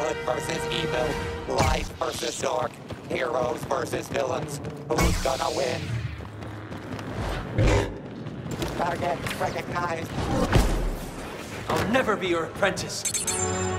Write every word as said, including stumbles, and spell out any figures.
Good versus evil, light versus dark, heroes versus villains. Who's gonna win? Target recognized. I'll never be your apprentice.